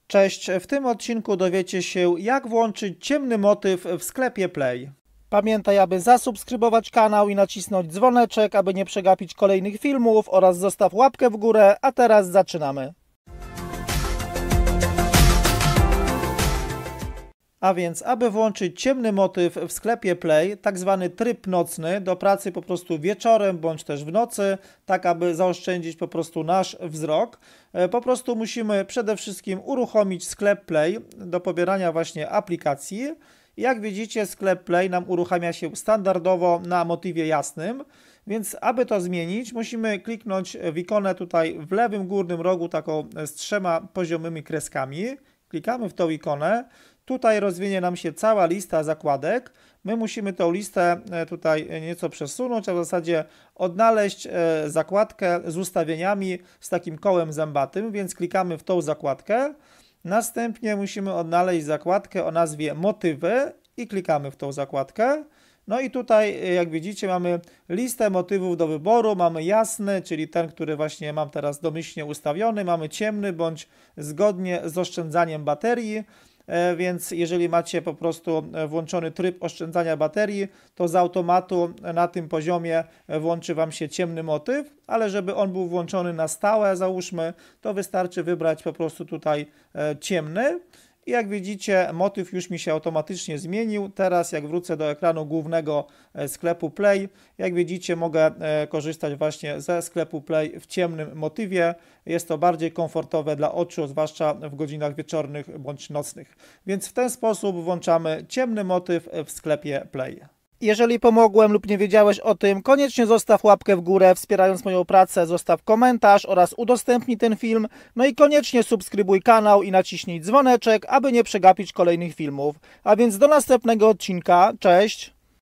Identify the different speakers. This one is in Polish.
Speaker 1: Cześć, w tym odcinku dowiecie się, jak włączyć ciemny motyw w sklepie Play. Pamiętaj, aby zasubskrybować kanał i nacisnąć dzwoneczek, aby nie przegapić kolejnych filmów, oraz zostaw łapkę w górę, a teraz zaczynamy. A więc, aby włączyć ciemny motyw w sklepie Play, tak zwany tryb nocny, do pracy po prostu wieczorem bądź też w nocy, tak aby zaoszczędzić po prostu nasz wzrok, po prostu musimy przede wszystkim uruchomić sklep Play do pobierania właśnie aplikacji. Jak widzicie, sklep Play nam uruchamia się standardowo na motywie jasnym, więc aby to zmienić, musimy kliknąć w ikonę tutaj w lewym górnym rogu taką z 3 poziomymi kreskami. Klikamy w tą ikonę. Tutaj rozwinie nam się cała lista zakładek. My musimy tą listę tutaj nieco przesunąć, a w zasadzie odnaleźć zakładkę z ustawieniami z takim kołem zębatym, więc klikamy w tą zakładkę. Następnie musimy odnaleźć zakładkę o nazwie motywy i klikamy w tą zakładkę. No i tutaj, jak widzicie, mamy listę motywów do wyboru. Mamy jasny, czyli ten, który właśnie mam teraz domyślnie ustawiony. Mamy ciemny, bądź zgodnie z oszczędzaniem baterii. Więc jeżeli macie po prostu włączony tryb oszczędzania baterii, to z automatu na tym poziomie włączy Wam się ciemny motyw, ale żeby on był włączony na stałe, załóżmy, to wystarczy wybrać po prostu tutaj ciemny. I jak widzicie, motyw już mi się automatycznie zmienił. Teraz jak wrócę do ekranu głównego sklepu Play, jak widzicie, mogę korzystać właśnie ze sklepu Play w ciemnym motywie. Jest to bardziej komfortowe dla oczu, zwłaszcza w godzinach wieczornych bądź nocnych. Więc w ten sposób włączamy ciemny motyw w sklepie Play. Jeżeli pomogłem lub nie wiedziałeś o tym, koniecznie zostaw łapkę w górę, wspierając moją pracę, zostaw komentarz oraz udostępnij ten film. No i koniecznie subskrybuj kanał i naciśnij dzwoneczek, aby nie przegapić kolejnych filmów. A więc do następnego odcinka. Cześć!